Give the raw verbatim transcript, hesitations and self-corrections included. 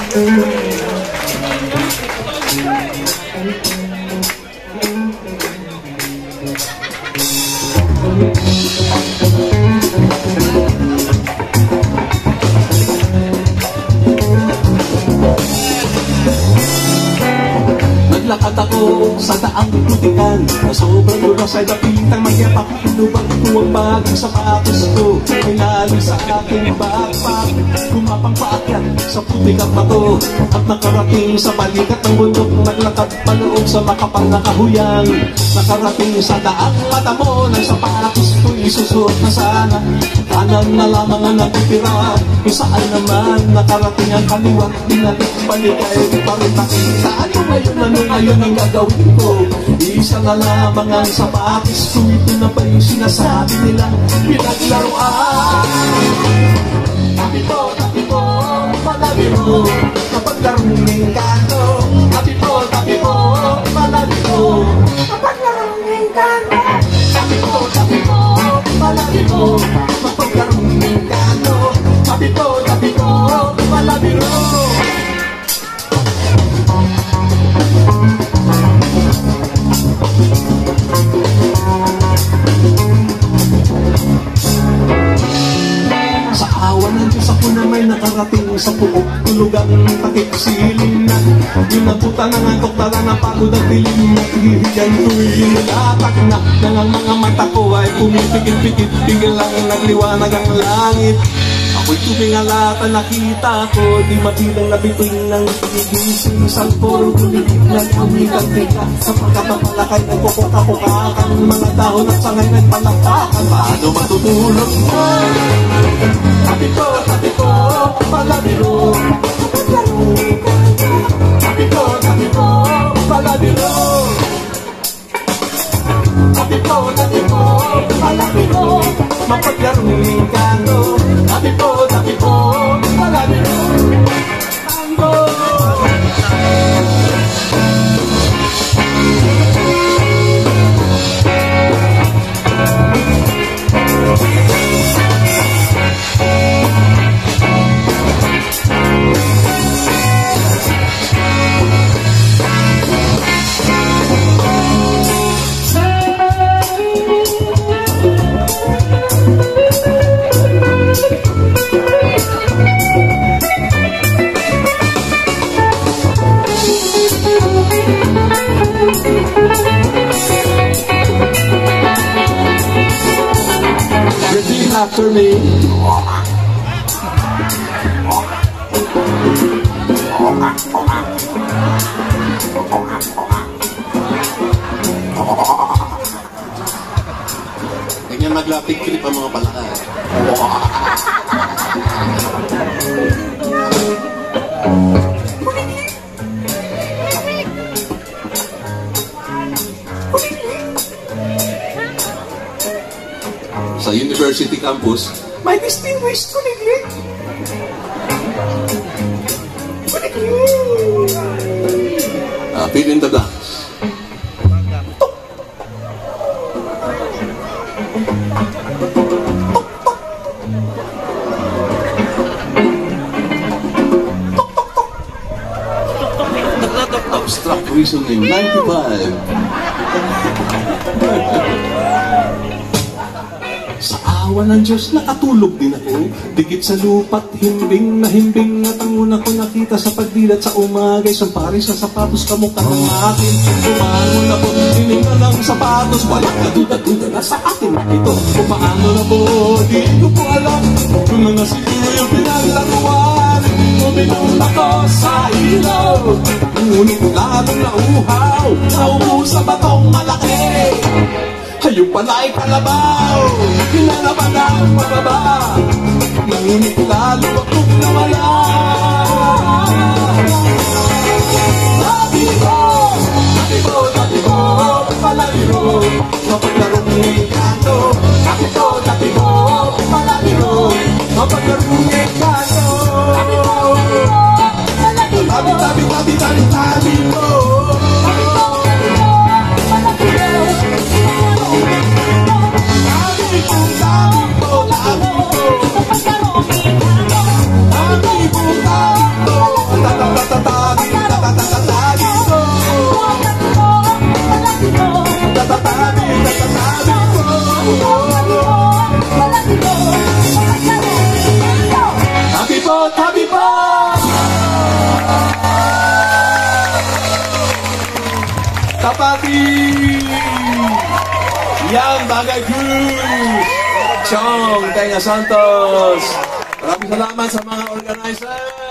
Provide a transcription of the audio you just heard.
Naglakad ako sa daang putikan na sobrang dulas ay napitang magyapak. Inubang ko ang bagang sapatos ko, may lalo sa aking backpack. Gumapang paakyat sa putikang bato at nakarating sa balikat ng bundok. Naglakad paloob sa makapal na kahuyang, nakarating sa daang mata mo ng sapatos ko isusuot na sana. Kanan na lamang ang natitira, kung saan naman nakarating ang kaliwat. Dinalik balik ay pa rin nakita. Ano ngayon, ano ngayon ang gagawin ko? Isa na lamang ang sapatos ko, ito na ba yung sinasabi nilang pinaglaruan? Tabi po, tabi po, palabi mo, kapag larong engkanto. Tabi po, tabi po, palabi mo, kapag larong engkanto. Tabi po, tabi po, palabi mo, kapag larong engkanto. Tabi po, tabi po, palabi mo. Sa awa ng Diyos ako na may nakarating sa puok tulugang takip silin na. Yung naputa ng antok tala na pagod at dilim na hihigan ko'y nilatak na. Nang ang mga mata ko ay pumipikit-pikit, biglang nagliwanag ang langit. Ako'y tumingala at nakita ko, di matilang nabiting ng gigising. Salporo kulilig na kumikang tika, sapagkat ang palakay nagkukuka-kukakan. Mga dahon at sangay nagpalakpakan, paano matutulog mo? Tabi ko, tabi ko, palabiro, tabi ko, tabi ko, palabiro. Tabi ko, tabi ko, palabiro, mapaglarong engkanto. Tabi ko, tabi ko, palabiro, tango. Repeat after me. Ganyan maglating kilip ang mga palakay. Sa University Campus, may distinguished kuliglig. Kuliglig. Uh, fill in the blanks. Abstract reasoning, ninety-five. Sa awa ng Diyos, nakatulog din ako. Dikit sa lupa't himbing na himbing. At ang una ko nakita sa pagdilat sa umagay, sampari sa sapatos kamukha ng akin. Umangon ako, tinignan ng sapatos, walang kaduda-duda na sa akin ito. Kung paano na po, di ko po alam kung mga siguro yung pinaglaruan. Uminom ako sa ilaw, ngunit lalong nauhaw, naupo sa batong malaki. Ayun pala ay kalabaw, kinalaban ang pababa, ngunit lalo akong nawala. Tabi ko, tabi ko, tabi ko, palabiro, mapaglarong engkanto. Tabi ko, tabi ko, palabiro, mapaglarong engkanto. Tabi ko, palabiro, tabi, tabi, tabi, tabi, tabi ko. Tabi Makati! Yang Bagay Cruz! Chong Tenga Santos! Maraming salamat sa mga organizer!